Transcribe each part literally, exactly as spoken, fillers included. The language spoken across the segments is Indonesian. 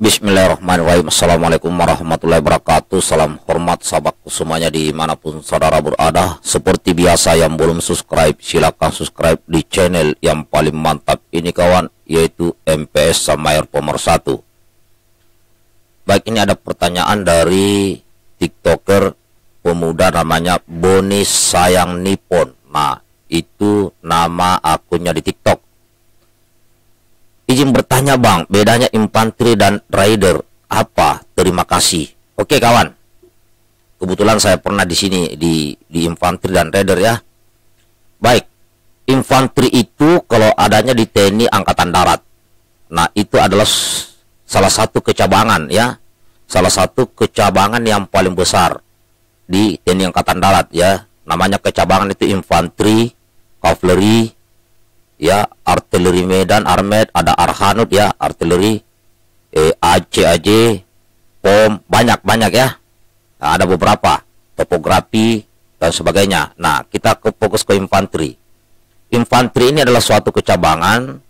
Bismillahirrahmanirrahim. Assalamualaikum warahmatullahi wabarakatuh. Salam hormat sahabatku semuanya dimanapun saudara berada. Seperti biasa, yang belum subscribe silakan subscribe di channel yang paling mantap ini kawan, yaitu M P S Samair Pemersatu. Baik, ini ada pertanyaan dari tiktoker pemuda namanya Boni Sayang Nippon. Nah, itu nama akunnya di TikTok. Izin bertanya bang, bedanya infanteri dan rider apa? Terima kasih. Oke kawan, kebetulan saya pernah di sini di di infanteri dan rider ya. Baik, infanteri itu kalau adanya di T N I Angkatan Darat. Nah, itu adalah salah satu kecabangan ya, salah satu kecabangan yang paling besar di T N I Angkatan Darat ya. Namanya kecabangan itu infanteri, kavaleri, ya, artileri medan, armet, ada arhanud ya, artileri, eh, A C A J, pom, banyak-banyak ya. Nah, ada beberapa, topografi dan sebagainya. Nah, kita ke, fokus ke infanteri. Infanteri ini adalah suatu kecabangan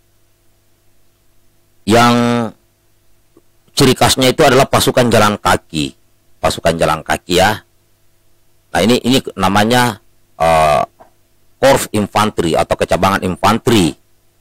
yang ciri khasnya itu adalah pasukan jalan kaki, pasukan jalan kaki ya. Nah, ini ini namanya uh, Korps Infanteri atau kecabangan infanteri.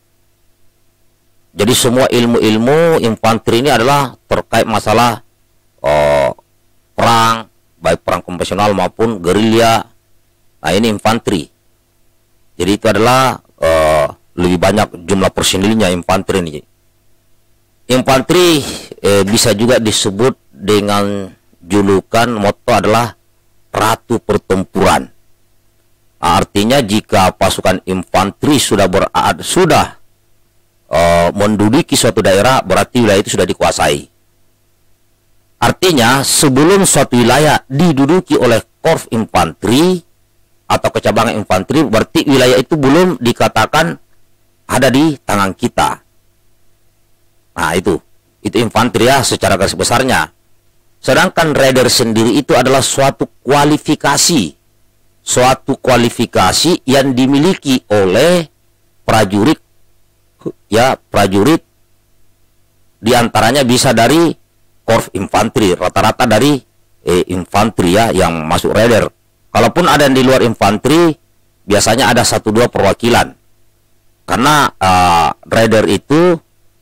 Jadi semua ilmu-ilmu infanteri ini adalah terkait masalah uh, perang, baik perang konvensional maupun gerilya. Nah, ini infanteri. Jadi itu adalah uh, lebih banyak jumlah personilnya infanteri ini. Infanteri eh, bisa juga disebut dengan julukan motto adalah Ratu Pertempuran. Artinya jika pasukan infanteri sudah berada sudah uh, menduduki suatu daerah, berarti wilayah itu sudah dikuasai. Artinya sebelum suatu wilayah diduduki oleh korps infanteri atau kecabangan infanteri, berarti wilayah itu belum dikatakan ada di tangan kita. Nah, itu itu infanteri ya secara garis besarnya. Sedangkan rider sendiri itu adalah suatu kualifikasi suatu kualifikasi yang dimiliki oleh prajurit ya, prajurit diantaranya bisa dari korps infanteri, rata-rata dari eh, infanteri ya yang masuk rider. Kalaupun ada yang di luar infanteri, biasanya ada satu dua perwakilan, karena uh, rider itu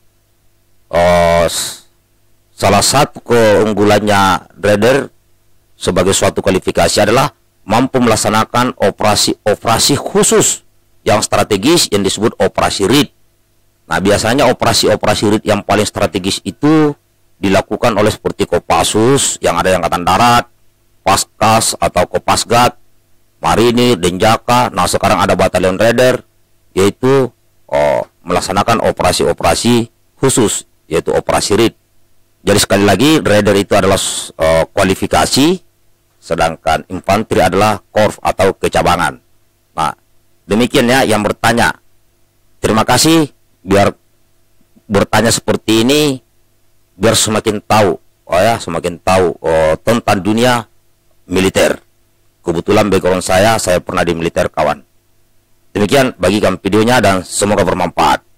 uh, salah satu keunggulannya rider sebagai suatu kualifikasi adalah mampu melaksanakan operasi-operasi khusus yang strategis yang disebut operasi R I D. Nah, biasanya operasi-operasi R I D yang paling strategis itu dilakukan oleh seperti Kopassus yang ada di Angkatan Darat, Paskas atau Kopasgat, Marinir, Denjaka. Nah, sekarang ada Batalion Rider, yaitu oh, melaksanakan operasi-operasi khusus, yaitu operasi R I D. Jadi sekali lagi, rider itu adalah uh, kualifikasi, sedangkan infanteri adalah korps atau kecabangan. Nah, demikian ya yang bertanya. Terima kasih, biar bertanya seperti ini, biar semakin tahu, oh ya, semakin tahu oh, tentang dunia militer. Kebetulan background saya, saya pernah di militer kawan. Demikian, bagikan videonya dan semoga bermanfaat.